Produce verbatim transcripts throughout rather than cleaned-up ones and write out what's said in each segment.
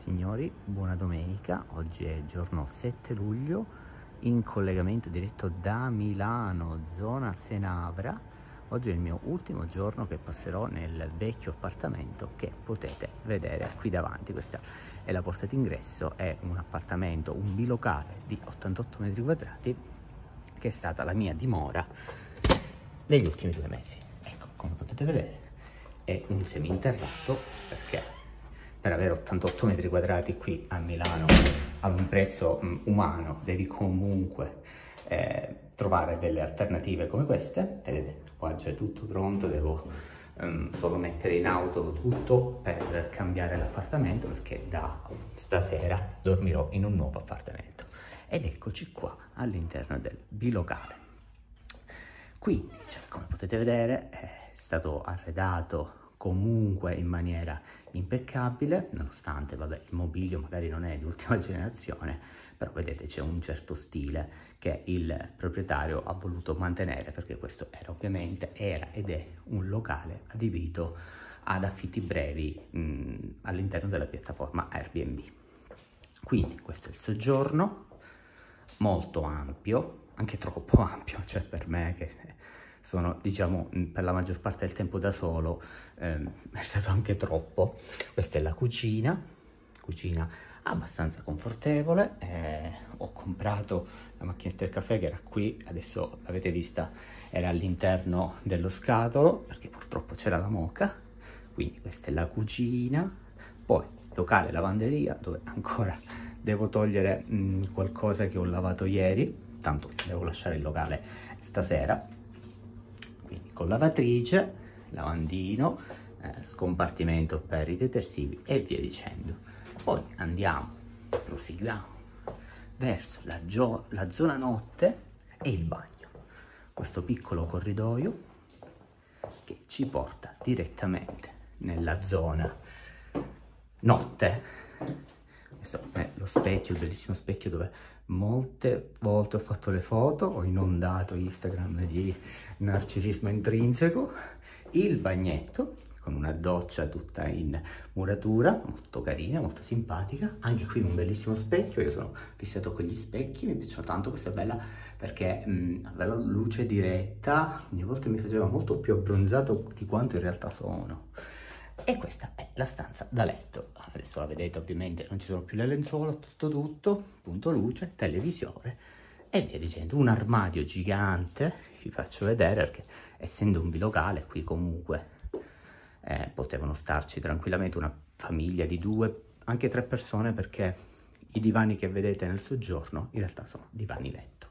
Signori, buona domenica. Oggi è giorno sette luglio, in collegamento diretto da Milano, zona Senavra. Oggi è il mio ultimo giorno che passerò nel vecchio appartamento che potete vedere qui davanti. Questa è la porta d'ingresso, è un appartamento, un bilocale di ottantotto metri quadrati che è stata la mia dimora negli ultimi due mesi. Ecco, come potete vedere è un seminterrato, perché per avere ottantotto metri quadrati qui a Milano a un prezzo um, umano devi comunque eh, trovare delle alternative come queste. Vedete, qua già è tutto pronto, devo um, solo mettere in auto tutto per cambiare l'appartamento, perché da stasera dormirò in un nuovo appartamento. Ed eccoci qua all'interno del bilocale. Quindi, cioè, come potete vedere, è stato arredato comunque in maniera impeccabile, nonostante, vabbè, il mobilio magari non è di ultima generazione, però vedete c'è un certo stile che il proprietario ha voluto mantenere, perché questo era ovviamente, era ed è un locale adibito ad affitti brevi all'interno della piattaforma Airbnb. Quindi questo è il soggiorno, molto ampio, anche troppo ampio, cioè per me che sono, diciamo, per la maggior parte del tempo da solo, ehm, è stato anche troppo. Questa è la cucina, cucina abbastanza confortevole. Eh, ho comprato la macchinetta del caffè che era qui, adesso l'avete vista, era all'interno dello scatolo, perché purtroppo c'era la moka. Quindi questa è la cucina, poi locale lavanderia, dove ancora devo togliere mh, qualcosa che ho lavato ieri, tanto devo lasciare il locale stasera. Quindi con lavatrice, lavandino, eh, scompartimento per i detersivi e via dicendo. Poi andiamo, proseguiamo verso la, la zona notte e il bagno. Questo piccolo corridoio che ci porta direttamente nella zona notte. Questo è lo specchio, il bellissimo specchio dove molte volte ho fatto le foto, ho inondato Instagram di narcisismo intrinseco. Il bagnetto con una doccia tutta in muratura, molto carina, molto simpatica. Anche qui un bellissimo specchio, io sono fissato con gli specchi, mi piacciono tanto. Questa è bella perché mh, aveva luce diretta, ogni volta mi faceva molto più abbronzato di quanto in realtà sono. E questa è la stanza da letto. Adesso la vedete, ovviamente non ci sono più le lenzuola, tutto tutto, punto luce, televisore e via dicendo. Un armadio gigante, vi faccio vedere, perché essendo un bilocale qui comunque eh, potevano starci tranquillamente una famiglia di due, anche tre persone, perché i divani che vedete nel soggiorno in realtà sono divani letto.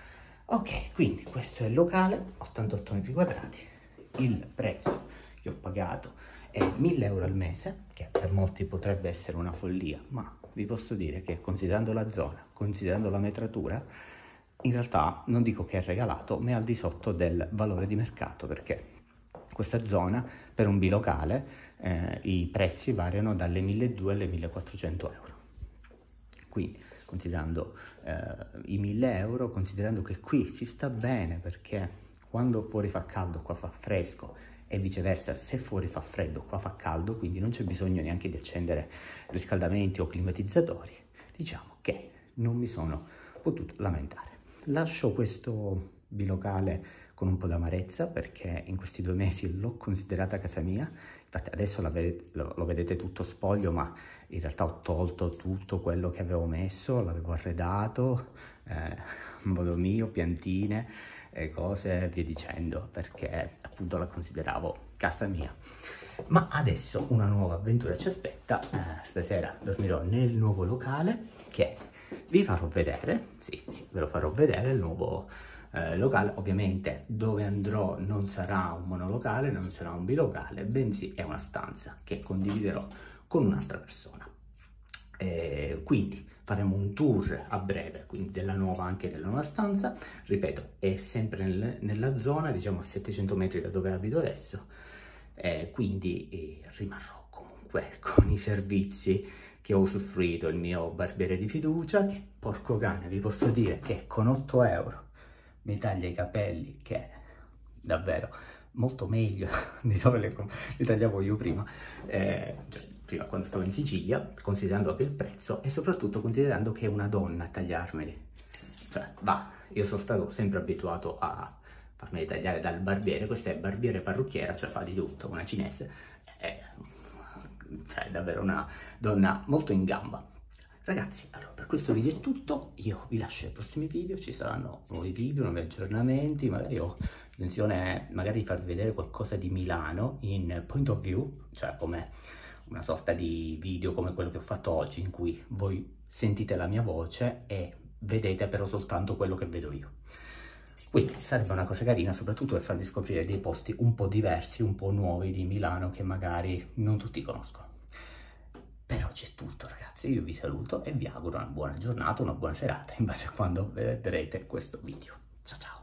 Ok, quindi questo è il locale, ottantotto metri quadrati. Il prezzo che ho pagato è mille euro al mese, che per molti potrebbe essere una follia, ma vi posso dire che considerando la zona, considerando la metratura, in realtà non dico che è regalato, ma è al di sotto del valore di mercato, perché questa zona per un bilocale eh, i prezzi variano dalle milleduecento alle millequattrocento euro. Quindi considerando eh, i mille euro, considerando che qui si sta bene, perché quando fuori fa caldo qua fa fresco, e viceversa, se fuori fa freddo qua fa caldo, quindi non c'è bisogno neanche di accendere riscaldamenti o climatizzatori, diciamo che non mi sono potuto lamentare. Lascio questo bilocale con un po' d'amarezza, perché in questi due mesi l'ho considerata casa mia. Infatti adesso la vedete, lo, lo vedete tutto spoglio, ma in realtà ho tolto tutto quello che avevo messo, l'avevo arredato, eh, in modo mio, piantine e cose, via dicendo, perché appunto la consideravo casa mia. Ma adesso una nuova avventura ci aspetta. Eh, stasera dormirò nel nuovo locale, che vi farò vedere. Sì, sì, ve lo farò vedere, il nuovo eh, locale. Ovviamente dove andrò non sarà un monolocale, non sarà un bilocale, bensì è una stanza che condividerò con un'altra persona. Eh, quindi faremo un tour a breve, quindi della nuova, anche della nuova stanza. Ripeto, è sempre nel, nella zona, diciamo a settecento metri da dove abito adesso, eh, quindi eh, rimarrò comunque con i servizi che ho usufruito, il mio barbiere di fiducia, che porco cane, vi posso dire che con otto euro mi taglia i capelli, che è davvero molto meglio di dove li tagliavo io prima. Eh, cioè, prima quando stavo in Sicilia, considerando anche il prezzo e soprattutto considerando che è una donna a tagliarmeli. Cioè, va, io sono stato sempre abituato a farmi tagliare dal barbiere, questa è barbiere parrucchiera, cioè fa di tutto, una cinese, è, cioè, è davvero una donna molto in gamba. Ragazzi, allora per questo video è tutto, io vi lascio ai prossimi video, ci saranno nuovi video, nuovi aggiornamenti, magari ho intenzione magari di farvi vedere qualcosa di Milano in point of view, cioè come una sorta di video come quello che ho fatto oggi, in cui voi sentite la mia voce e vedete però soltanto quello che vedo io. Quindi sarebbe una cosa carina, soprattutto per farvi scoprire dei posti un po' diversi, un po' nuovi di Milano che magari non tutti conoscono. Per oggi è tutto, ragazzi, io vi saluto e vi auguro una buona giornata, una buona serata in base a quando vedrete questo video. Ciao ciao!